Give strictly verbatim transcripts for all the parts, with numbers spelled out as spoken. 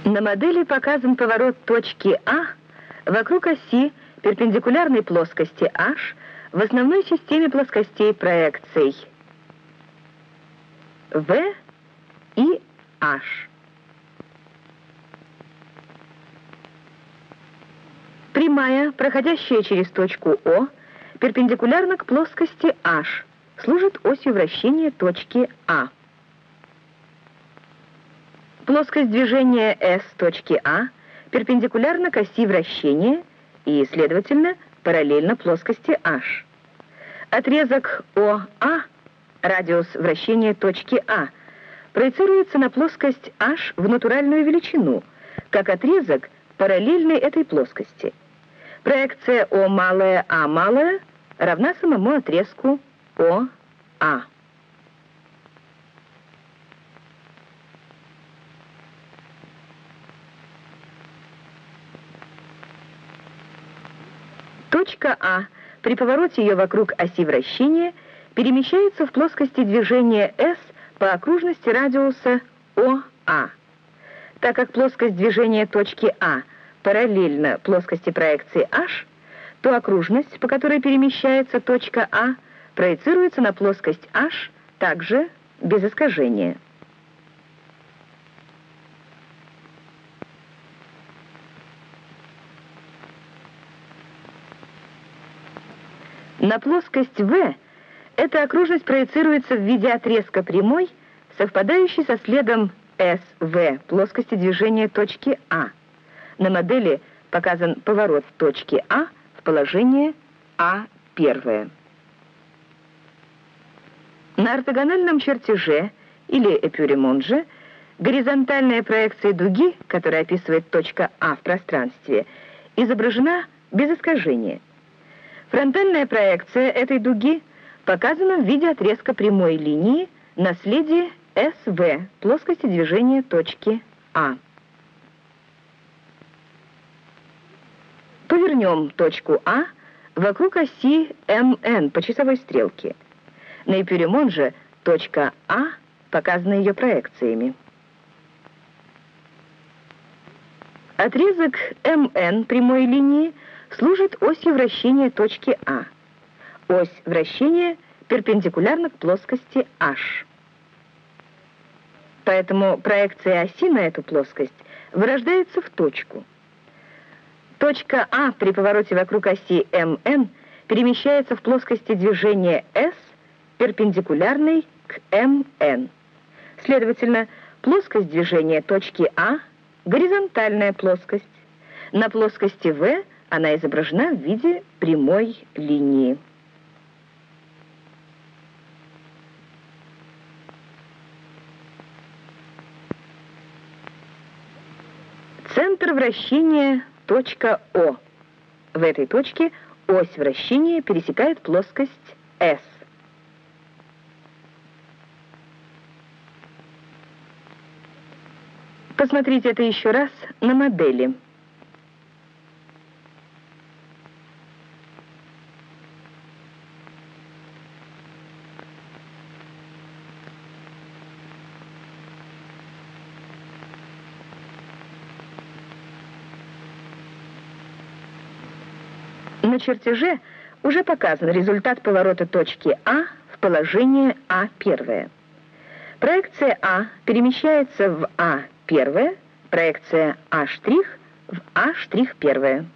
На модели показан поворот точки А вокруг оси перпендикулярной плоскости H в основной системе плоскостей проекций V и H. Прямая, проходящая через точку О, перпендикулярно к плоскости H, служит осью вращения точки А. Плоскость движения S точки А перпендикулярна к оси вращения и, следовательно, параллельно плоскости H. Отрезок ОА, радиус вращения точки А, проецируется на плоскость H в натуральную величину, как отрезок, параллельный этой плоскости. Проекция О малая А малая равна самому отрезку ОА. Точка А при повороте ее вокруг оси вращения перемещается в плоскости движения S по окружности радиуса ОА. Так как плоскость движения точки А параллельна плоскости проекции H, то окружность, по которой перемещается точка А, проецируется на плоскость H также без искажения. На плоскость В эта окружность проецируется в виде отрезка прямой, совпадающей со следом эс вэ плоскости движения точки А. На модели показан поворот точки А в положение А один. На ортогональном чертеже или эпюремонже горизонтальная проекция дуги, которая описывает точка А в пространстве, изображена без искажения. Фронтальная проекция этой дуги показана в виде отрезка прямой линии на следе эс вэ плоскости движения точки А. Повернем точку А вокруг оси эм эн по часовой стрелке. На эпюремонже точка А показана ее проекциями. Отрезок эм эн прямой линии служит осью вращения точки А. Ось вращения перпендикулярна к плоскости H. Поэтому проекция оси на эту плоскость вырождается в точку. Точка А при повороте вокруг оси эм эн перемещается в плоскости движения S, перпендикулярной к эм эн. Следовательно, плоскость движения точки А — горизонтальная плоскость. На плоскости В она изображена в виде прямой линии. Центр вращения — точка О. В этой точке ось вращения пересекает плоскость S. Посмотрите это еще раз на модели. На чертеже уже показан результат поворота точки А в положение А один. Проекция А перемещается в А один, проекция А' в А' один.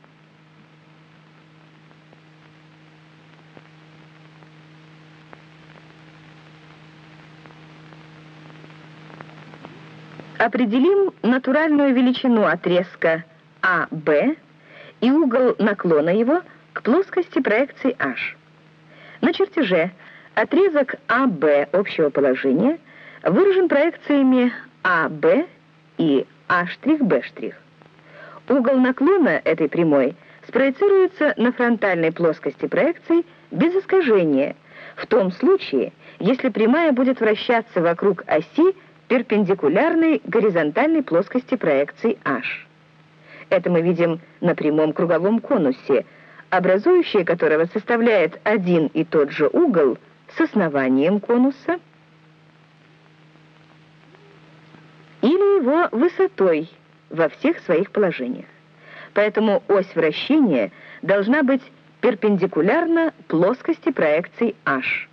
Определим натуральную величину отрезка а бэ и угол наклона его к плоскости проекции H. На чертеже отрезок а бэ общего положения выражен проекциями а бэ и а' бэ'. Угол наклона этой прямой спроецируется на фронтальной плоскости проекций без искажения, в том случае, если прямая будет вращаться вокруг оси перпендикулярной горизонтальной плоскости проекции H. Это мы видим на прямом круговом конусе, образующее которого составляет один и тот же угол с основанием конуса или его высотой во всех своих положениях. Поэтому ось вращения должна быть перпендикулярна плоскости проекций H.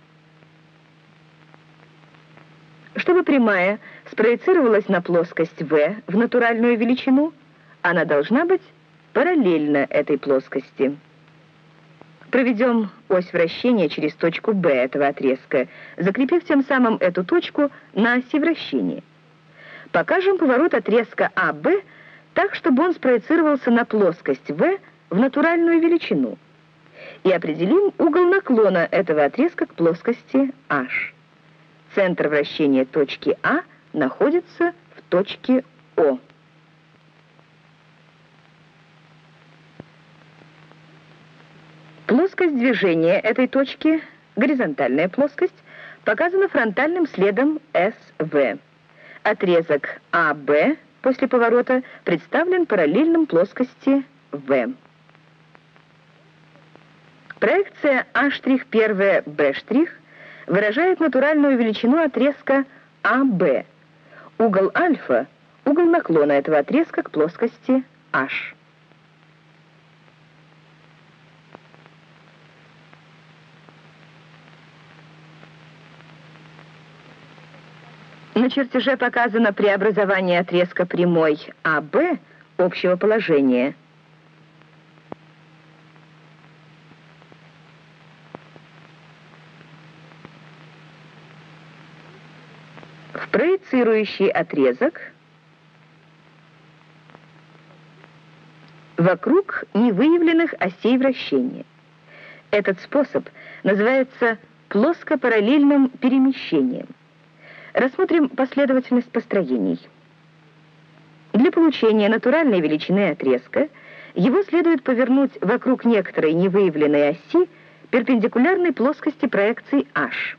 Чтобы прямая спроецировалась на плоскость V в натуральную величину, она должна быть параллельна этой плоскости. Проведем ось вращения через точку B этого отрезка, закрепив тем самым эту точку на оси вращения. Покажем поворот отрезка А Б так, чтобы он спроецировался на плоскость V в натуральную величину. И определим угол наклона этого отрезка к плоскости H. Центр вращения точки А находится в точке О. Плоскость движения этой точки, горизонтальная плоскость, показана фронтальным следом эс вэ. Отрезок А Б после поворота представлен параллельным плоскости В. Проекция А'1Б' выражает натуральную величину отрезка А Б. Угол альфа – угол наклона этого отрезка к плоскости H. На чертеже показано преобразование отрезка прямой А Б общего положения в проецирующий отрезок вокруг невыявленных осей вращения. Этот способ называется плоско-параллельным перемещением. Рассмотрим последовательность построений. Для получения натуральной величины отрезка его следует повернуть вокруг некоторой невыявленной оси перпендикулярной плоскости проекции H.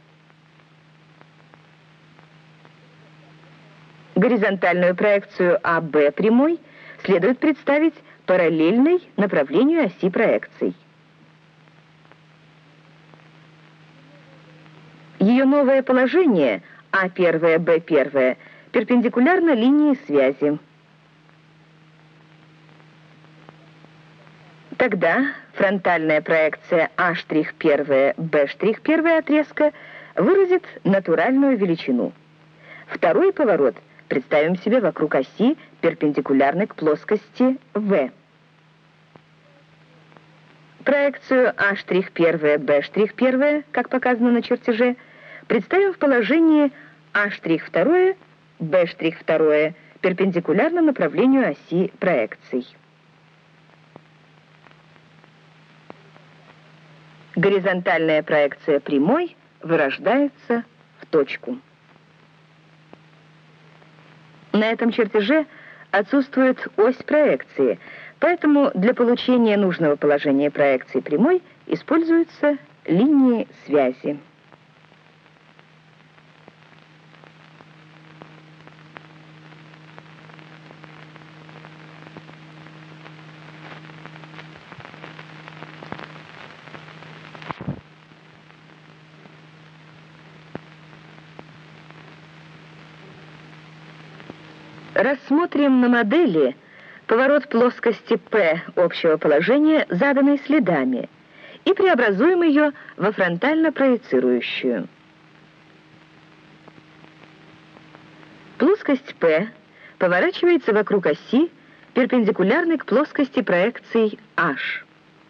Горизонтальную проекцию А Б прямой следует представить параллельной направлению оси проекций. Ее новое положение А1Б1 перпендикулярно линии связи. Тогда фронтальная проекция А'1Б' отрезка выразит натуральную величину. Второй поворот представим себе вокруг оси, перпендикулярной к плоскости В. Проекцию А'1Б', как показано на чертеже, представим в положении А'2, Б'2, перпендикулярно направлению оси проекций. Горизонтальная проекция прямой вырождается в точку. На этом чертеже отсутствует ось проекции, поэтому для получения нужного положения проекции прямой используются линии связи. Рассмотрим на модели поворот плоскости P общего положения, заданной следами, и преобразуем ее во фронтально проецирующую. Плоскость P поворачивается вокруг оси, перпендикулярной к плоскости проекций H.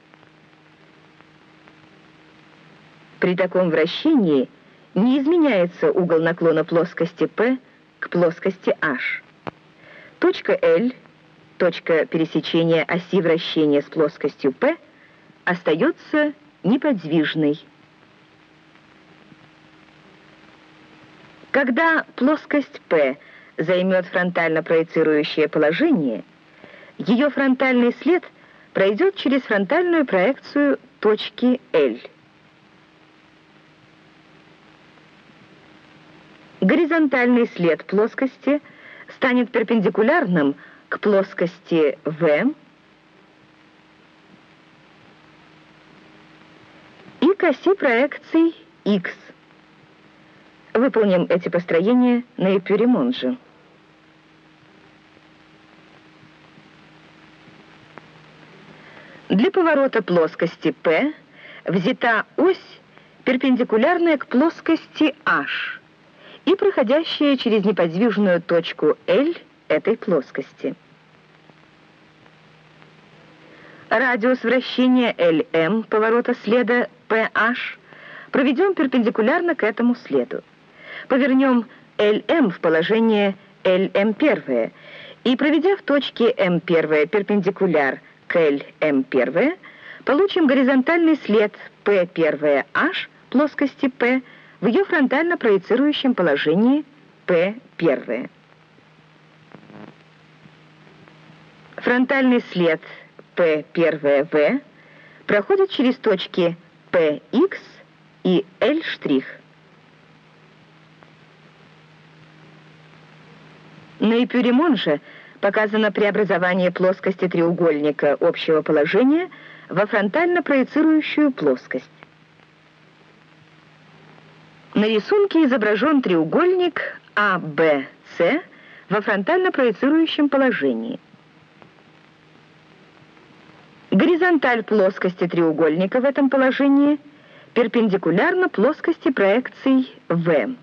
При таком вращении не изменяется угол наклона плоскости P к плоскости H. Точка L, точка пересечения оси вращения с плоскостью P, остается неподвижной. Когда плоскость P займет фронтально проецирующее положение, ее фронтальный след пройдет через фронтальную проекцию точки L. Горизонтальный след плоскости станет перпендикулярным к плоскости V и к оси проекций X. Выполним эти построения на Эпюри-Монже. Для поворота плоскости P взята ось, перпендикулярная к плоскости H и проходящая через неподвижную точку L этой плоскости. Радиус вращения эл эм поворота следа пэ аш проведем перпендикулярно к этому следу. Повернем эл эм в положение эл эм один и, проведя в точке эм один перпендикуляр к эл эм один, получим горизонтальный след пэ один аш плоскости P в ее фронтально проецирующем положении пэ один. Фронтальный след пэ один вэ проходит через точки пэ икс и L'. На эпюре Монжа показано преобразование плоскости треугольника общего положения во фронтально проецирующую плоскость. На рисунке изображен треугольник а бэ цэ во фронтально проецирующем положении. Горизонталь плоскости треугольника в этом положении перпендикулярна плоскости проекций В.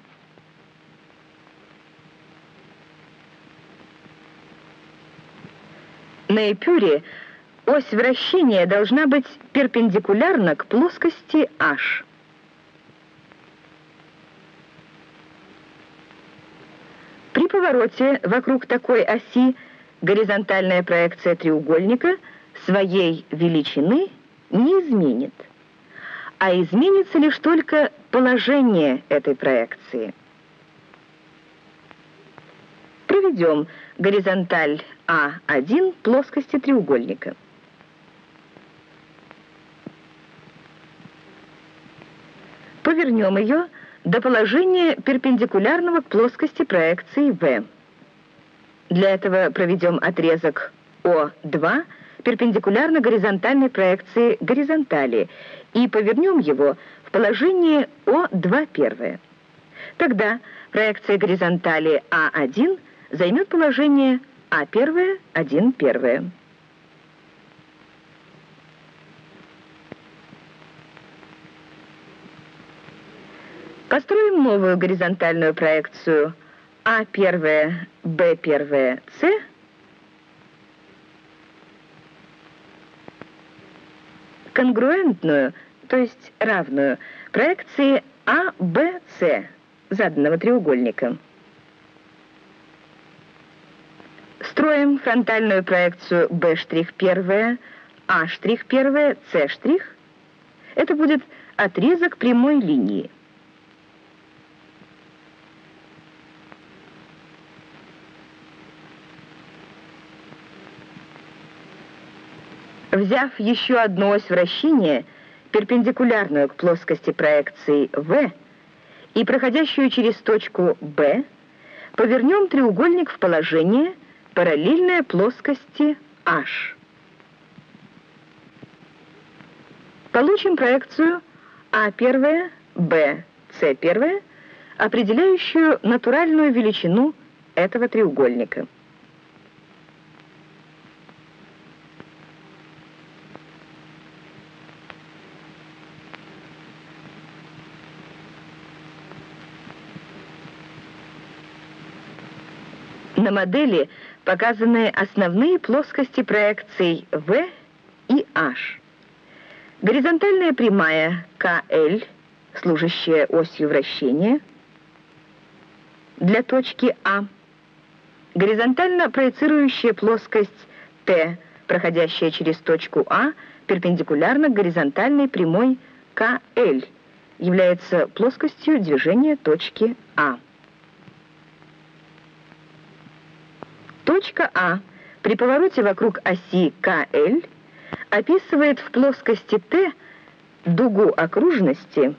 На эпюре ось вращения должна быть перпендикулярна к плоскости H. При повороте вокруг такой оси горизонтальная проекция треугольника своей величины не изменит, а изменится лишь только положение этой проекции. Проведем горизонталь а один плоскости треугольника. Повернем ее до положения перпендикулярного к плоскости проекции В. Для этого проведем отрезок о два перпендикулярно горизонтальной проекции горизонтали и повернем его в положение о два первое. Тогда проекция горизонтали а один займет положение а первое, один первое. Построим новую горизонтальную проекцию а первое, бэ первое, цэ конгруентную, то есть равную, проекции а бэ цэ заданного треугольника. Строим фронтальную проекцию бэ' первое, а' первое, цэ'. Это будет отрезок прямой линии. Взяв еще одну ось вращения, перпендикулярную к плоскости проекции В и проходящую через точку Б, повернем треугольник в положение, параллельное плоскости H. Получим проекцию а первое, бэ, цэ первое, определяющую натуральную величину этого треугольника. На модели показаны основные плоскости проекций В и H. Горизонтальная прямая ка эль, служащая осью вращения для точки А. Горизонтально проецирующая плоскость Т, проходящая через точку А, перпендикулярно к горизонтальной прямой ка эль, является плоскостью движения точки А. Точка А при повороте вокруг оси ка эль описывает в плоскости Т дугу окружности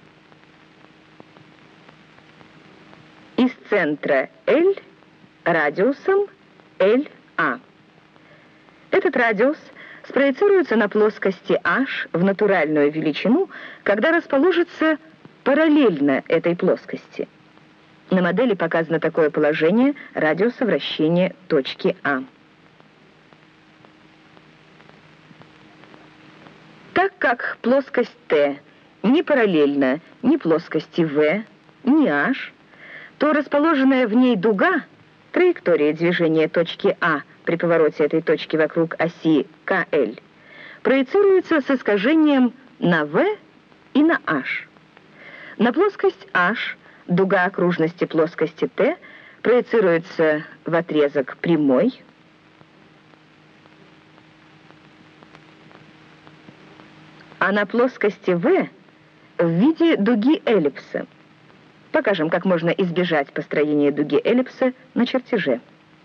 из центра L радиусом эл а. Этот радиус спроецируется на плоскости H в натуральную величину, когда расположится параллельно этой плоскости. На модели показано такое положение радиуса вращения точки А. Так как плоскость Т не параллельна ни плоскости В, ни H, то расположенная в ней дуга, траектория движения точки А при повороте этой точки вокруг оси ка эл, проецируется с искажением на В и на H. На плоскость H дуга окружности плоскости Т проецируется в отрезок прямой, а на плоскости В в виде дуги эллипса. Покажем, как можно избежать построения дуги эллипса на чертеже.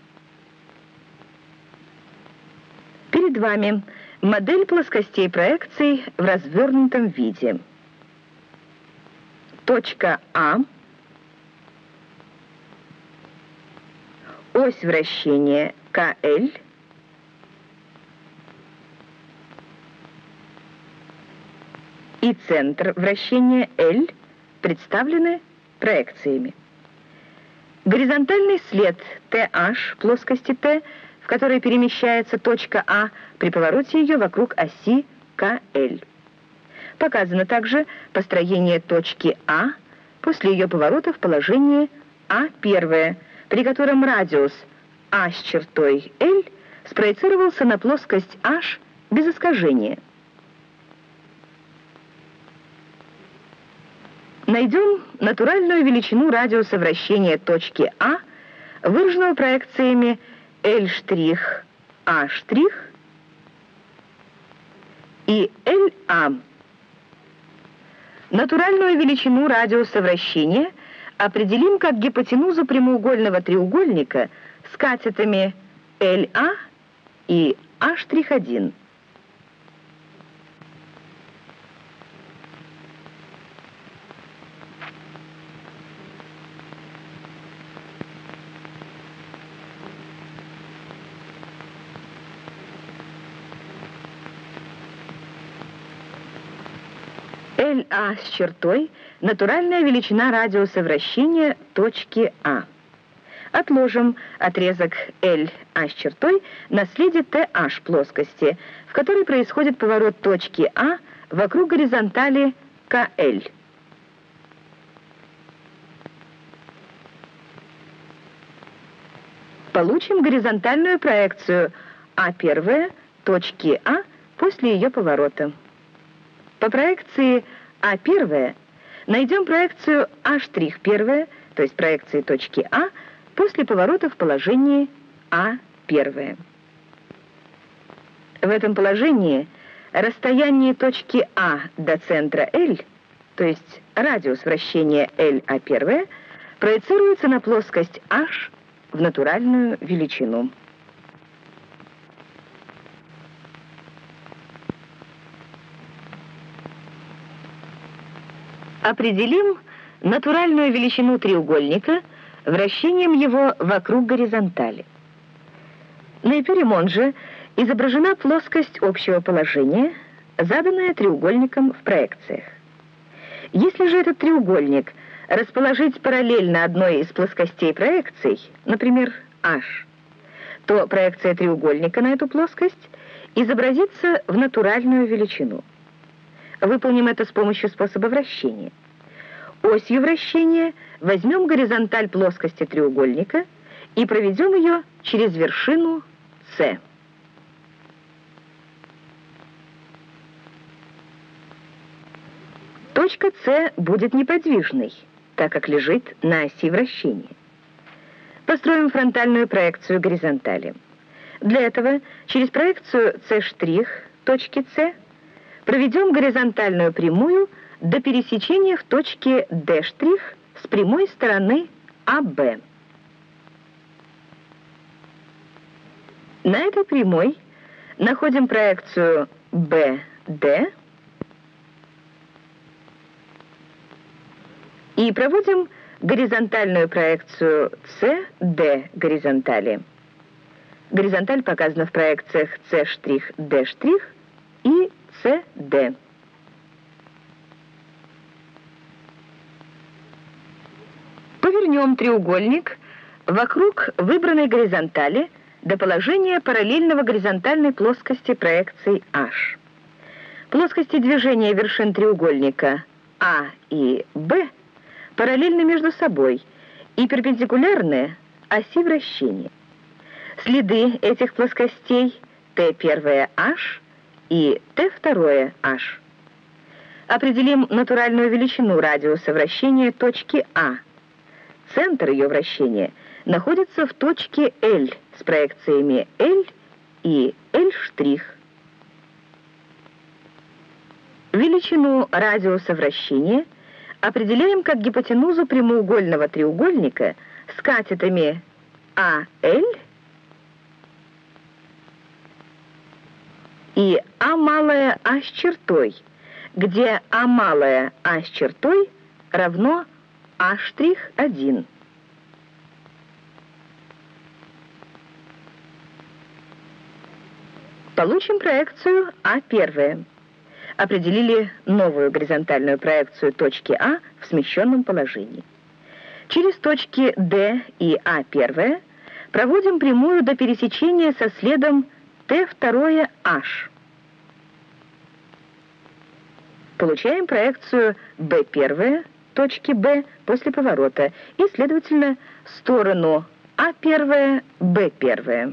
Перед вами модель плоскостей проекций в развернутом виде. Точка А, ось вращения ка эл, и центр вращения L представлены проекциями. Горизонтальный след тэ аш плоскости Т, в которой перемещается точка А при повороте ее вокруг оси ка эл. Показано также построение точки А после ее поворота в положении А один, при котором радиус А с чертой L спроецировался на плоскость H без искажения. Найдем натуральную величину радиуса вращения точки А, выраженного проекциями L', A' и эл а. Натуральную величину радиуса вращения определим как гипотенузу прямоугольного треугольника с катетами эл а и A'H один. эл а с чертой – натуральная величина радиуса вращения точки А. Отложим отрезок эл а с чертой на следе тэ аш плоскости, в которой происходит поворот точки А вокруг горизонтали ка эл. Получим горизонтальную проекцию А1 точки А после ее поворота. По проекции А1 найдем проекцию A'H1, то есть проекции точки А, после поворота в положении А1. В этом положении расстояние точки А до центра L, то есть радиус вращения эл а один, проецируется на плоскость H в натуральную величину. Определим натуральную величину треугольника вращением его вокруг горизонтали. На эпиремон же изображена плоскость общего положения, заданная треугольником в проекциях. Если же этот треугольник расположить параллельно одной из плоскостей проекций, например, H, то проекция треугольника на эту плоскость изобразится в натуральную величину. Выполним это с помощью способа вращения. Осью вращения возьмем горизонталь плоскости треугольника и проведем ее через вершину С. Точка С будет неподвижной, так как лежит на оси вращения. Построим фронтальную проекцию горизонтали. Для этого через проекцию С' точки С проведем горизонтальную прямую до пересечения в точке D' с прямой стороны а бэ. На этой прямой находим проекцию бэ дэ и проводим горизонтальную проекцию си ди горизонтали. Горизонталь показана в проекциях С', Д' и си ди. Повернем треугольник вокруг выбранной горизонтали до положения параллельного горизонтальной плоскости проекции H. Плоскости движения вершин треугольника А и Б параллельны между собой и перпендикулярны оси вращения. Следы этих плоскостей Т один H и Т два H. Определим натуральную величину радиуса вращения точки А. Центр ее вращения находится в точке L с проекциями L и L'. Величину радиуса вращения определяем как гипотенузу прямоугольного треугольника с катетами АЛ и А малая А с чертой, где А малая А с чертой равно А'1. Получим проекцию А1. Определили новую горизонтальную проекцию точки А в смещенном положении. Через точки D и А1 проводим прямую до пересечения со следом Т два H. Получаем проекцию Б1 точки Б после поворота и, следовательно, сторону А1, Б1.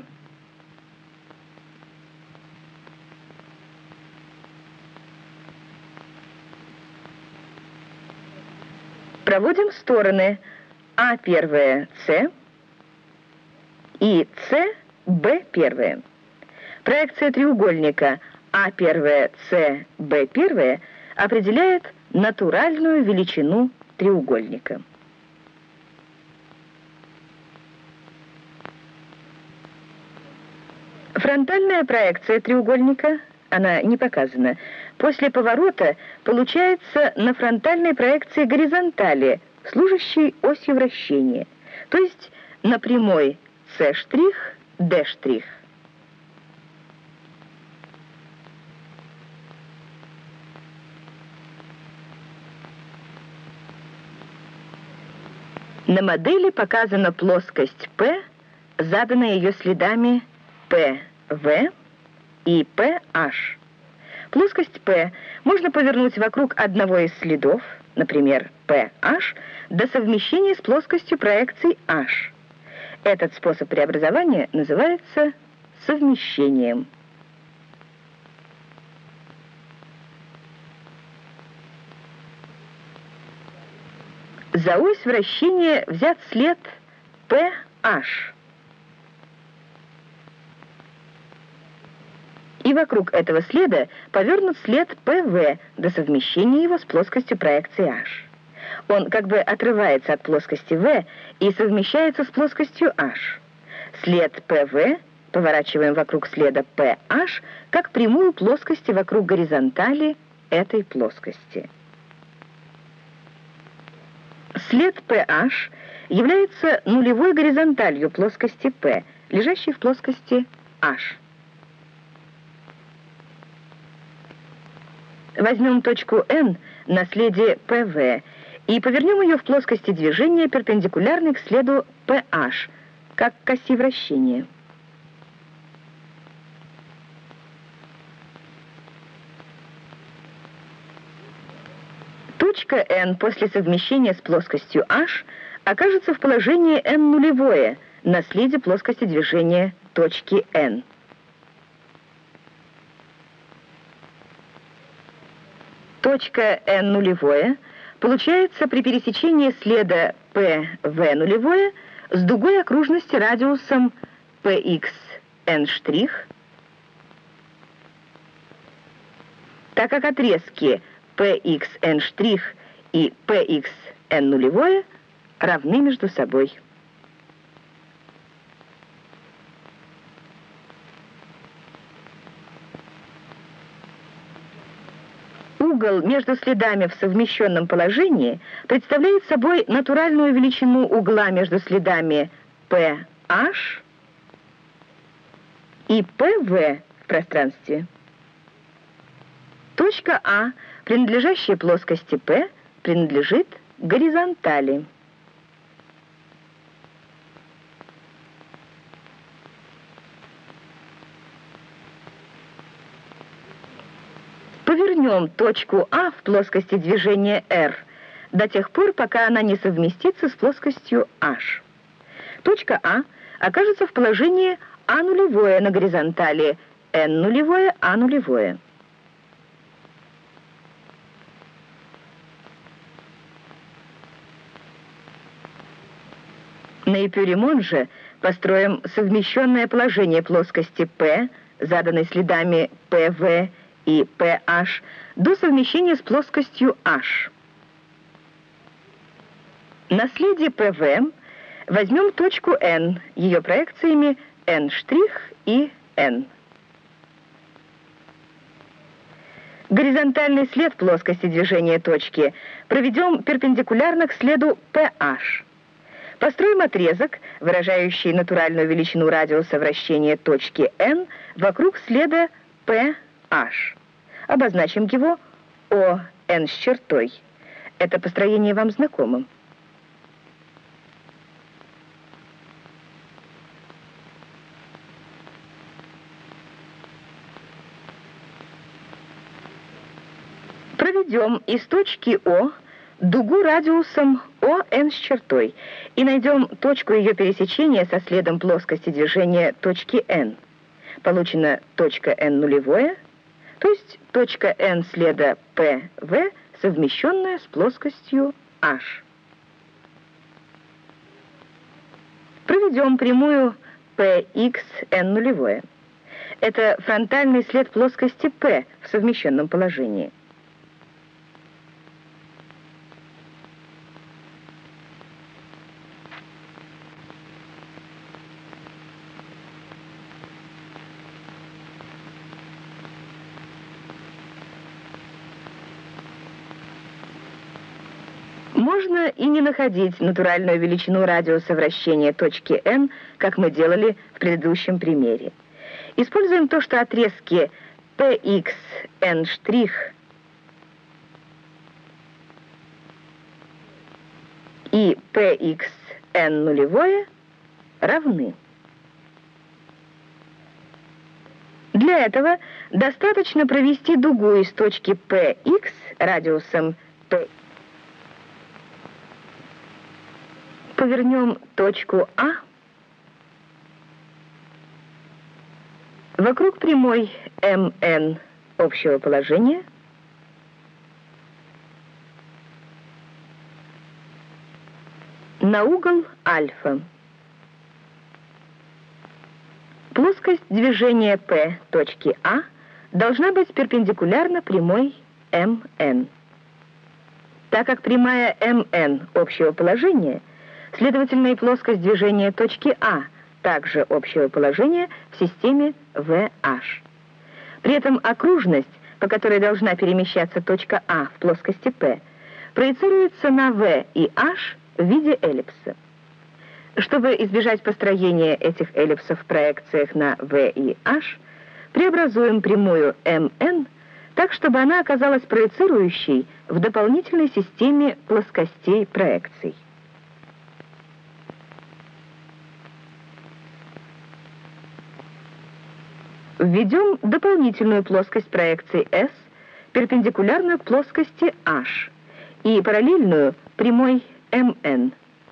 Проводим стороны А1, С и С, Б1. Проекция треугольника А1, С, Б1 определяет натуральную величину треугольника. Фронтальная проекция треугольника, она не показана, после поворота получается на фронтальной проекции горизонтали, служащей осью вращения, то есть на прямой С', Д'. На модели показана плоскость П, заданная ее следами П В и П H. Плоскость П можно повернуть вокруг одного из следов, например, П H, до совмещения с плоскостью проекций H. Этот способ преобразования называется совмещением. За ось вращения взят след П H. И вокруг этого следа повернут след П В до совмещения его с плоскостью проекции H. Он как бы отрывается от плоскости В и совмещается с плоскостью H. След П В поворачиваем вокруг следа П H как прямую плоскости вокруг горизонтали этой плоскости. След П H является нулевой горизонталью плоскости P, лежащей в плоскости H. Возьмем точку N на следе П В и повернем ее в плоскости движения, перпендикулярной к следу П H, как к оси вращения. Точка N после совмещения с плоскостью H окажется в положении N нулевое на следе плоскости движения точки N. Точка N нулевое получается при пересечении следа P V нулевое с дугой окружности радиусом P X N', так как отрезки P X N' и P X N нулевое равны между собой. Угол между следами в совмещенном положении представляет собой натуральную величину угла между следами P H и P V в пространстве. Точка А, принадлежащая плоскости P, принадлежит горизонтали. P Повернем точку А в плоскости движения R до тех пор, пока она не совместится с плоскостью H. Точка А окажется в положении А нулевое на горизонтали N нулевое, А нулевое. На Эпюре же построим совмещенное положение плоскости P, заданной следами пэ вэ и пэ аш, до совмещения с плоскостью H. На следе пэ вэ возьмем точку N, ее проекциями N' и N. Горизонтальный след плоскости движения точки проведем перпендикулярно к следу пэ аш. Построим отрезок, выражающий натуральную величину радиуса вращения точки N вокруг следа пэ аш. Обозначим его о эн с чертой. Это построение вам знакомо. Проведем из точки О дугу радиусом о эн с чертой и найдем точку ее пересечения со следом плоскости движения точки N. Получена точка N нулевое, то есть точка N следа пэ вэ, совмещенная с плоскостью H. Проведем прямую пэ икс эн нулевое. Это фронтальный след плоскости P в совмещенном положении. Можно и не находить натуральную величину радиуса вращения точки N, как мы делали в предыдущем примере. Используем то, что отрезки пэ икс эн' и пэ икс эн нулевое равны. Для этого достаточно провести дугу из точки пэ икс радиусом P. Повернем точку А вокруг прямой эм эн общего положения на угол альфа. Плоскость движения P точки А должна быть перпендикулярна прямой эм эн. Так как прямая эм эн общего положения, следовательно, и плоскость движения точки А также общего положения в системе вэ аш. При этом окружность, по которой должна перемещаться точка А в плоскости P, проецируется на V и H в виде эллипса. Чтобы избежать построения этих эллипсов в проекциях на V и H, преобразуем прямую эм эн так, чтобы она оказалась проецирующей в дополнительной системе плоскостей проекций. Введем дополнительную плоскость проекции S, перпендикулярную к плоскости H, и параллельную прямой эм эн.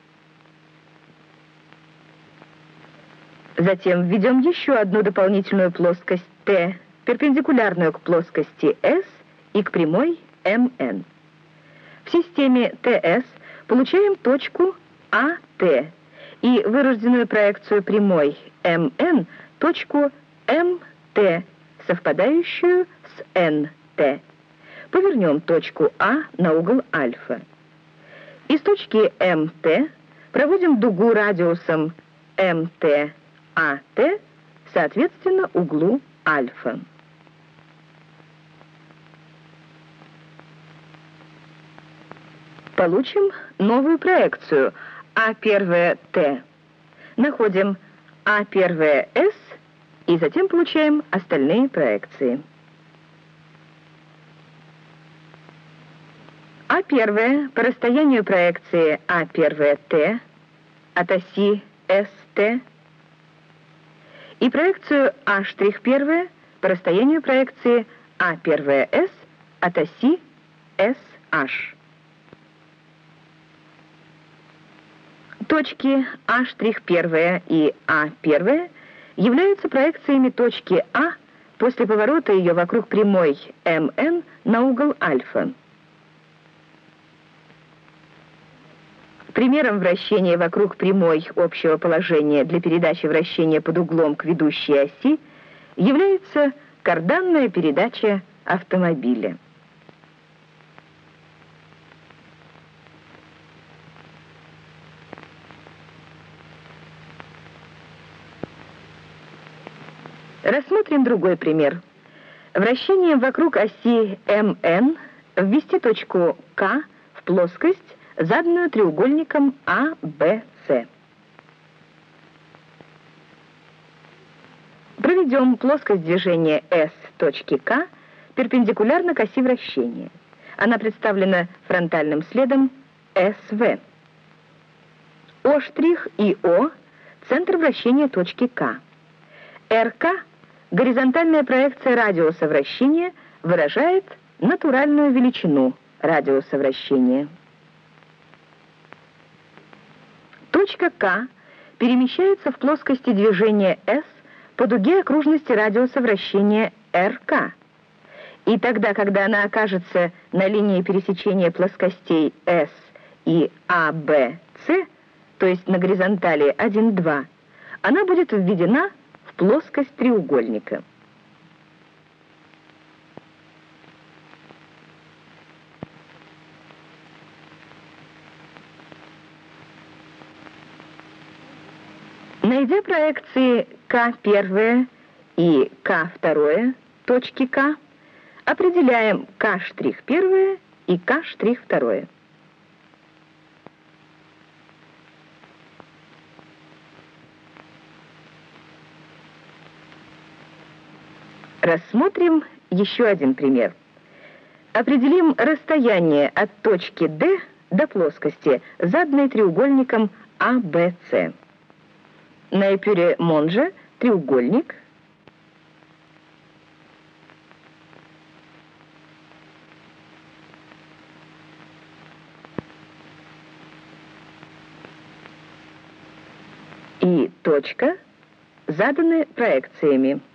Затем введем еще одну дополнительную плоскость T, перпендикулярную к плоскости S и к прямой эм эн. В системе тэ эс получаем точку а тэ и вырожденную проекцию прямой эм эн точку эм тэ, совпадающую с эн тэ. Повернем точку А на угол альфа. Из точки эм тэ проводим дугу радиусом эм тэ а тэ, соответственно, углу альфа. Получим новую проекцию а один тэ. Находим а один эс и затем получаем остальные проекции. а один по расстоянию проекции а один тэ от оси эс тэ и проекцию а' один по расстоянию проекции а один эс от оси эс аш. Точки А'1 и А1 являются проекциями точки А после поворота ее вокруг прямой эм эн на угол альфа. Примером вращения вокруг прямой общего положения для передачи вращения под углом к ведущей оси является карданная передача автомобиля. Рассмотрим другой пример. Вращением вокруг оси эм эн ввести точку К в плоскость, заданную треугольником а бэ цэ. Проведем плоскость движения S точки К перпендикулярно к оси вращения. Она представлена фронтальным следом эс вэ. О' и О – центр вращения точки К. эр ка – горизонтальная проекция радиуса вращения, выражает натуральную величину радиуса вращения. Точка К перемещается в плоскости движения S по дуге окружности радиуса вращения эр ка. И тогда, когда она окажется на линии пересечения плоскостей S и а бэ цэ, то есть на горизонтали один, два, она будет введена в плоскость треугольника. Найдя проекции ка один и ка два точки К, определяем ка' один и ка' два. Рассмотрим еще один пример. Определим расстояние от точки D до плоскости, заданной треугольником а бэ цэ. На эпюре Монжа треугольник и точка заданы проекциями.